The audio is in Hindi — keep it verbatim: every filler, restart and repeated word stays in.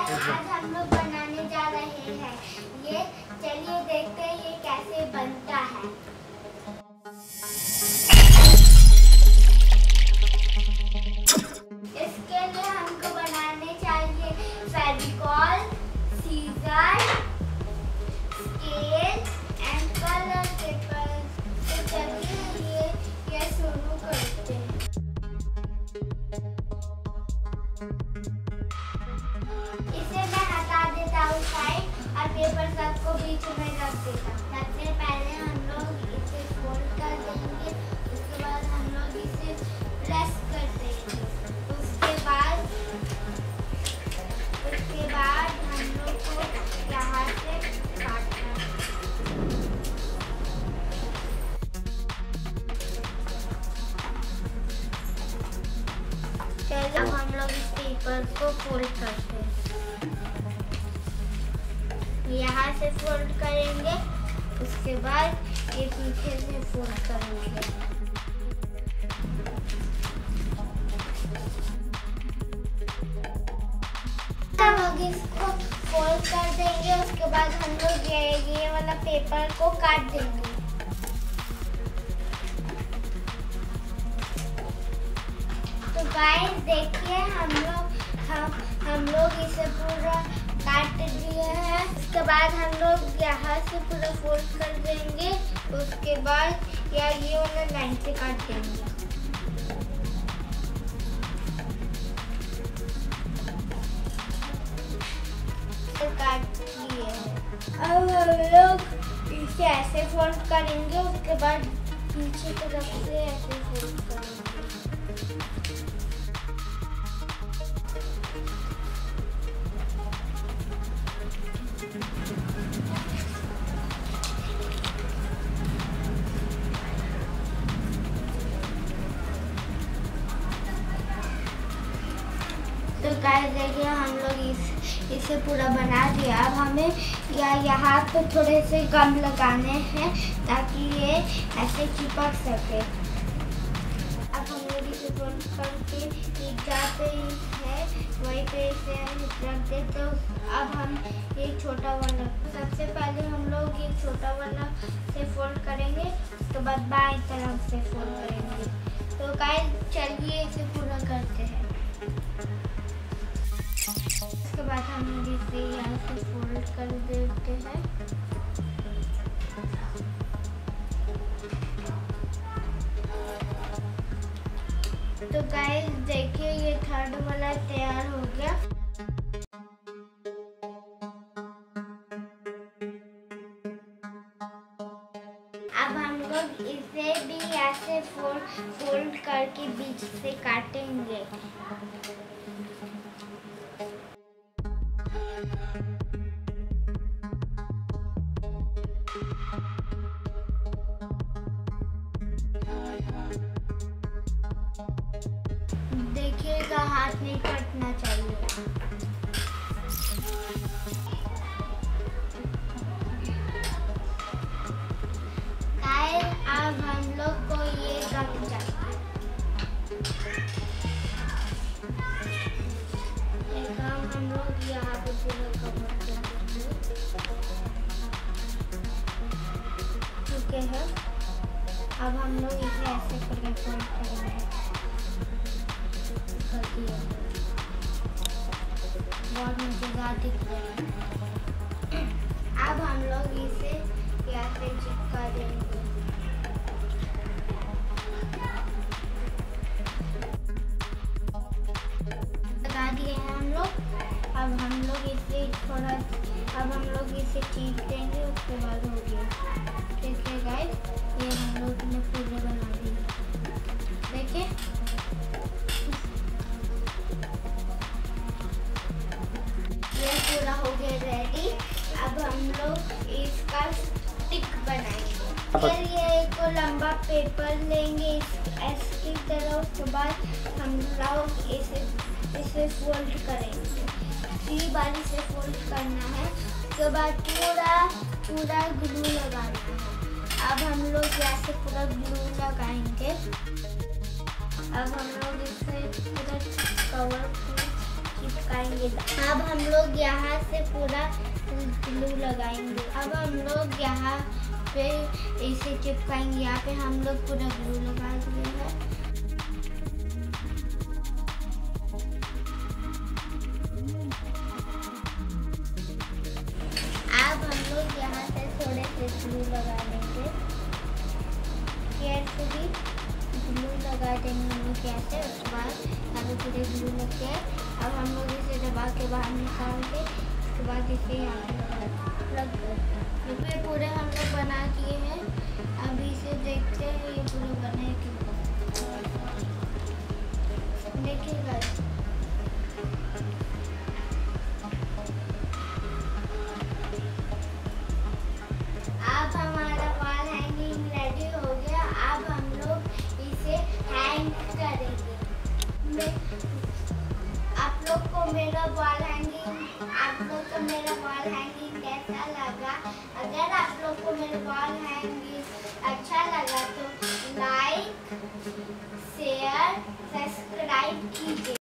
आज हम लोग बनाने जा रहे हैं ये। चलिए देखते हैं ये कैसे बनता है। इसके लिए हमको बनाने चाहिए Fevicol, scissor, scale and colour paper. तो चलिए ये ये शुरू करते हैं। इसे मैं हटा देता हूँ साइड और पेपर सबको बीच में रख देता हूँ। सबसे पहले हम लोग इसे फोल्ड कर देंगे, उसके बाद हम लोग इसे प्रेस कर देंगे। उसके बाद उसके बाद हम लोग को यहाँ से काटना है। चलिए अब हम लोग इस पेपर को फोल्ड करते हैं। यहाँ से फोल्ड करेंगे, उसके बाद ये पीछे से फोल्ड करेंगे। हम लोग इसको फोल्ड कर देंगे, उसके बाद हम लोग ये ये वाला पेपर को काट देंगे। तो गाइस देखिए हम लोग हम हम लोग इसे पूरा काट दिए हैं। उसके बाद हम लोग यहाँ से पूरा फोल्ड कर देंगे, उसके बाद या ये वाला लाइन से काट देंगे। तो काट लिए अब हम लोग इसे ऐसे फोल्ड करेंगे, उसके बाद पीछे की तरफ से ऐसे फोल्ड करेंगे। तो गाइस देखिए हम लोग इस इसे पूरा बना दिया। अब हमें या यहाँ पे थोड़े से गम लगाने हैं ताकि ये ऐसे चिपक सके। अब हम लोग इसे फोल्ड करके एक जगह पे है वहीं पे इसे रख देते। तो अब हम ये छोटा वाला सबसे पहले हम लोग ये छोटा वाला से फोल्ड करेंगे, उसके बाद बाएं तरफ से फोल्ड करेंगे। तो गाइस चलिए इसे पूरा करते हैं। उसके बाद हम इसे यहाँ से फोल्ड कर देते हैं। तो गाइस देखिए ये थर्ड वाला तैयार हो गया। अब हम लोग इसे भी ऐसे फोल्ड फोल्ड करके बीच से काटेंगे। देखिएगा हाथ नहीं कटना चाहिए। गाइस अब हम लोग को ये गम चाहिए। ये गम हम लोग यहाँ पे पूरा कवर कर देंगे। ठीक है, अब हम लोग इसे ऐसे करके फोल्ड करेंगे। बहुत मजेदार दिख रहा है। अब हम लोग इसे यहाँ पे चिपका देंगे। लगा दिए हैं हम लोग। अब हम लोग इसे थोड़ा अब हम लोग इसे चीप देंगे, उसके बाद हो गया। देखिए गाइस ये हम लोग ने पूरे बना दिए। देखिए पूरा हो गया रेडी। अब हम लोग इसका स्टिक बनाएंगे। फिर ये एक लंबा पेपर लेंगे इसकी तरह, उसके बाद हम लोग इसे इसे फोल्ड करेंगे। तीन बार इसे फोल्ड करना है, उसके बाद पूरा पूरा ग्लू लगाना है। अब हम लोग यहाँ से पूरा ग्लू लगाएंगे। अब हम लोग इसे पूरा कवर चिपकाएंगे। अब हम लोग यहाँ से पूरा ग्लू लगाएंगे। अब हम लोग यहाँ पे इसे चिपकाएंगे। यहाँ पे हम लोग पूरा ग्लू लगा दिए हैं। अब हम लोग यहाँ से थोड़े से ग्लू लगा लेंगे। केयरफुली ग्लू लगा देंगे नीचे ऐसे। उसके बाद यहाँ पे पूरे ग्लू लग गए। अब हम लोग इसे दबा के बाहर निकाल के उसके बाद इसे यहाँ पे लग गए। ये पूरे हम लोग बना दिए हैं। अभी इसे देखते हैं ये पूरे बने कि देखिएगा। अब हमारा वॉल हैंगिंग रेडी हो गया। अब हम लोग इसे हैंग करेंगे। आप लोग को मेरा वॉल हैंगिंग आप लोग को मेरा वॉल हैंगिंग कैसा लगा? अगर आप लोग को मेरा वॉल हैंगिंग अच्छा लगा तो लाइक शेयर सब्सक्राइब कीजिए।